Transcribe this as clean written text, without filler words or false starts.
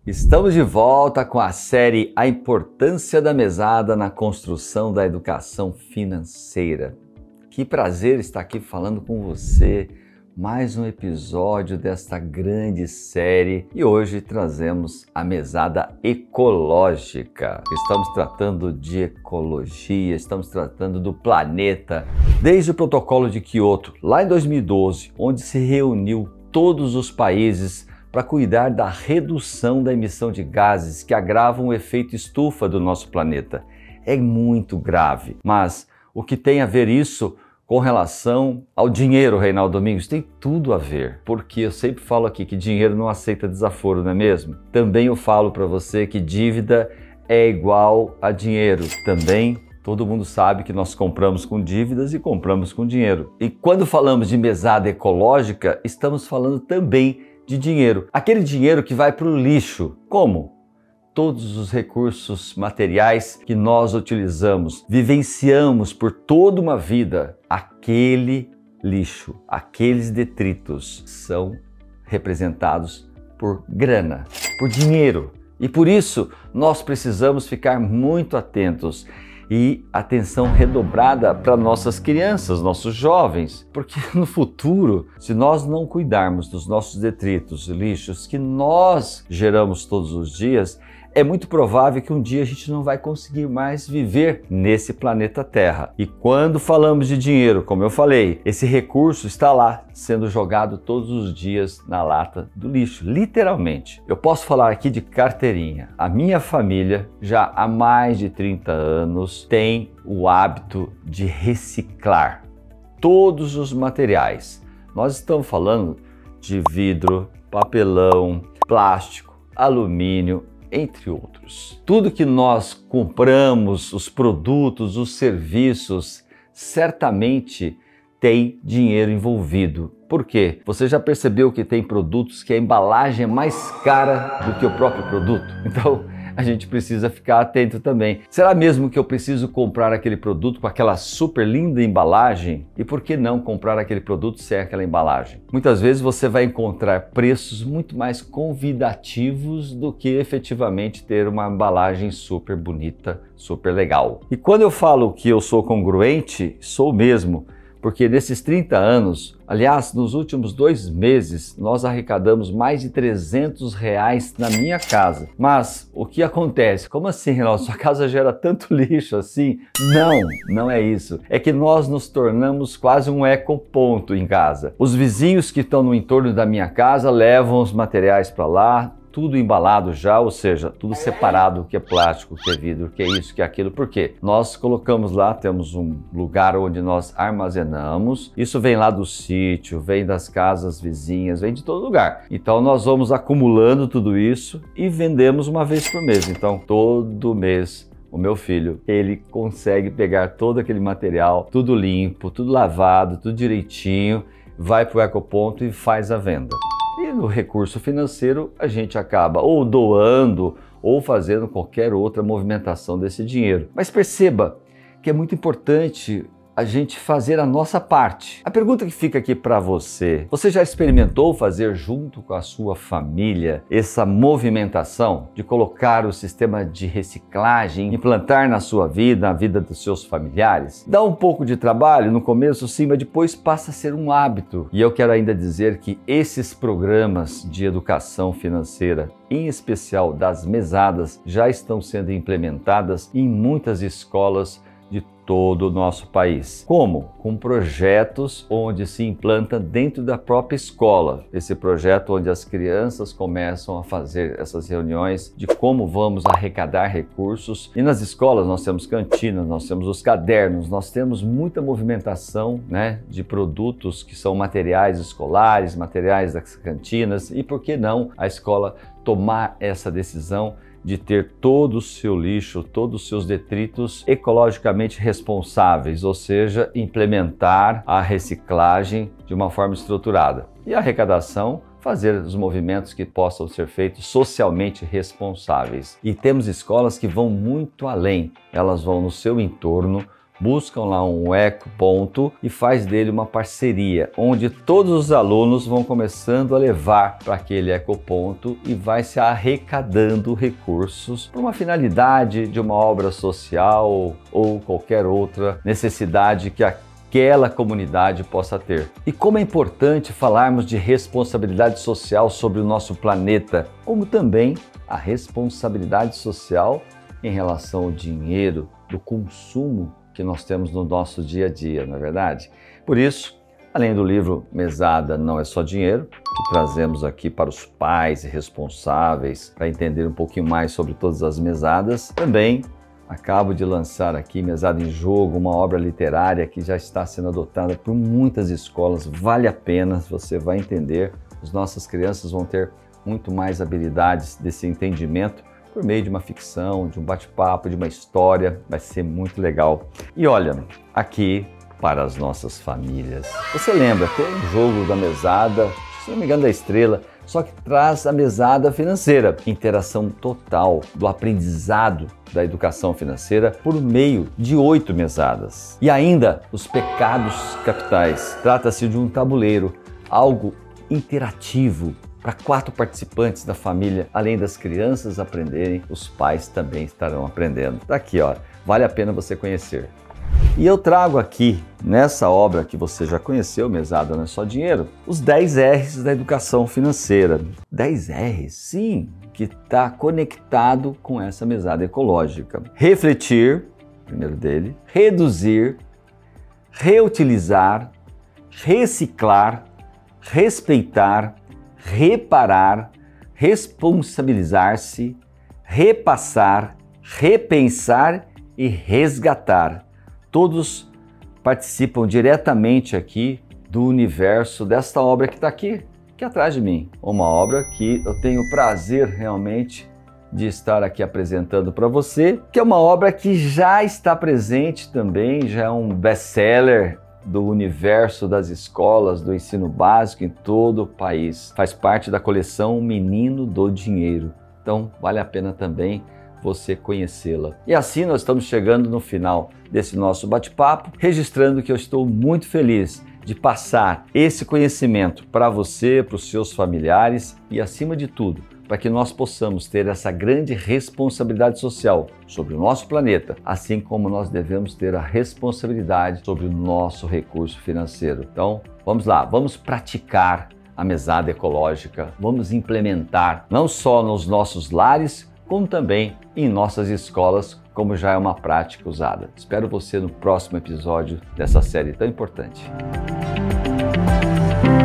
Estamos de volta com a série A Importância da Mesada na Construção da Educação Financeira. Que prazer estar aqui falando com você. Mais um episódio desta grande série e hoje trazemos a mesada ecológica. Estamos tratando de ecologia, estamos tratando do planeta. Desde o Protocolo de Kyoto, lá em 2012, onde se reuniu todos os países para cuidar da redução da emissão de gases que agravam o efeito estufa do nosso planeta. É muito grave, mas o que tem a ver isso com relação ao dinheiro, Reinaldo Domingos? Tem tudo a ver, porque eu sempre falo aqui que dinheiro não aceita desaforo, não é mesmo? Também eu falo para você que dívida é igual a dinheiro. Também todo mundo sabe que nós compramos com dívidas e compramos com dinheiro. E quando falamos de mesada ecológica, estamos falando também de dinheiro. Aquele dinheiro que vai para o lixo. Como? Todos os recursos materiais que nós utilizamos, vivenciamos por toda uma vida, aquele lixo, aqueles detritos são representados por grana, por dinheiro. E por isso nós precisamos ficar muito atentos e atenção redobrada para nossas crianças, nossos jovens, porque no futuro, se nós não cuidarmos dos nossos detritos, lixos que nós geramos todos os dias, é muito provável que um dia a gente não vai conseguir mais viver nesse planeta Terra. E quando falamos de dinheiro, como eu falei, esse recurso está lá sendo jogado todos os dias na lata do lixo, literalmente. Eu posso falar aqui de carteirinha. A minha família, já há mais de 30 anos, tem o hábito de reciclar todos os materiais. Nós estamos falando de vidro, papelão, plástico, alumínio, entre outros. Tudo que nós compramos, os produtos, os serviços, certamente tem dinheiro envolvido. Por quê? Você já percebeu que tem produtos que a embalagem é mais cara do que o próprio produto? Então, a gente precisa ficar atento também. Será mesmo que eu preciso comprar aquele produto com aquela super linda embalagem? E por que não comprar aquele produto sem aquela embalagem? Muitas vezes você vai encontrar preços muito mais convidativos do que efetivamente ter uma embalagem super bonita, super legal. E quando eu falo que eu sou congruente, sou mesmo. Porque nesses 30 anos, aliás, nos últimos 2 meses, nós arrecadamos mais de R$300 na minha casa. Mas o que acontece? Como assim, Reinaldo? Sua casa gera tanto lixo assim? Não é isso. É que nós nos tornamos quase um ecoponto em casa. Os vizinhos que estão no entorno da minha casa levam os materiais para lá, tudo embalado já, ou seja, tudo separado, o que é plástico, o que é vidro, o que é isso, o que é aquilo. Por quê? Nós colocamos lá, temos um lugar onde nós armazenamos, isso vem lá do sítio, vem das casas vizinhas, vem de todo lugar. Então nós vamos acumulando tudo isso e vendemos uma vez por mês. Então todo mês o meu filho, ele consegue pegar todo aquele material, tudo limpo, tudo lavado, tudo direitinho, vai para o ecoponto e faz a venda. E no recurso financeiro a gente acaba ou doando ou fazendo qualquer outra movimentação desse dinheiro. Mas perceba que é muito importante a gente fazer a nossa parte. A pergunta que fica aqui para você: você já experimentou fazer junto com a sua família essa movimentação de colocar o sistema de reciclagem, implantar na sua vida, na vida dos seus familiares? Dá um pouco de trabalho no começo, sim, mas depois passa a ser um hábito. E eu quero ainda dizer que esses programas de educação financeira, em especial das mesadas, já estão sendo implementadas em muitas escolas de todo o nosso país. Como? Com projetos onde se implanta dentro da própria escola. Esse projeto onde as crianças começam a fazer essas reuniões de como vamos arrecadar recursos. E nas escolas nós temos cantinas, nós temos os cadernos, nós temos muita movimentação, né, de produtos que são materiais escolares, materiais das cantinas. E por que não a escola tomar essa decisão de ter todo o seu lixo, todos os seus detritos ecologicamente responsáveis, ou seja, implementar a reciclagem de uma forma estruturada. E a arrecadação, fazer os movimentos que possam ser feitos socialmente responsáveis. E temos escolas que vão muito além, elas vão no seu entorno, buscam lá um ecoponto e faz dele uma parceria, onde todos os alunos vão começando a levar para aquele ecoponto e vai se arrecadando recursos para uma finalidade de uma obra social ou qualquer outra necessidade que aquela comunidade possa ter. E como é importante falarmos de responsabilidade social sobre o nosso planeta, como também a responsabilidade social em relação ao dinheiro, do consumo que nós temos no nosso dia a dia, não é verdade? Por isso, além do livro Mesada Não é Só Dinheiro, que trazemos aqui para os pais e responsáveis para entender um pouquinho mais sobre todas as mesadas, também acabo de lançar aqui Mesada em Jogo, uma obra literária que já está sendo adotada por muitas escolas. Vale a pena, você vai entender. As nossas crianças vão ter muito mais habilidades desse entendimento por meio de uma ficção, de um bate-papo, de uma história. Vai ser muito legal. E olha, aqui para as nossas famílias. Você lembra, tem um jogo da mesada, se não me engano da Estrela, só que traz a mesada financeira. Interação total do aprendizado da educação financeira por meio de 8 mesadas. E ainda os pecados capitais. Trata-se de um tabuleiro, algo interativo para 4 participantes da família. Além das crianças aprenderem, os pais também estarão aprendendo. Tá aqui, ó. Vale a pena você conhecer. E eu trago aqui, nessa obra que você já conheceu, Mesada Não é Só Dinheiro, os 10 R's da educação financeira. 10 R's? Sim, que está conectado com essa mesada ecológica. Refletir, primeiro dele, reduzir, reutilizar, reciclar, respeitar, reparar, responsabilizar-se, repassar, repensar e resgatar. Todos participam diretamente aqui do universo desta obra que está aqui atrás de mim. Uma obra que eu tenho o prazer realmente de estar aqui apresentando para você, que é uma obra que já está presente também, já é um best-seller do universo das escolas, do ensino básico em todo o país. Faz parte da coleção Menino do Dinheiro. Então, vale a pena também você conhecê-la. E assim nós estamos chegando no final desse nosso bate-papo, registrando que eu estou muito feliz de passar esse conhecimento para você, para os seus familiares e, acima de tudo, para que nós possamos ter essa grande responsabilidade social sobre o nosso planeta, assim como nós devemos ter a responsabilidade sobre o nosso recurso financeiro. Então, vamos lá, vamos praticar a mesada ecológica, vamos implementar não só nos nossos lares, como também em nossas escolas, como já é uma prática usada. Espero você no próximo episódio dessa série tão importante.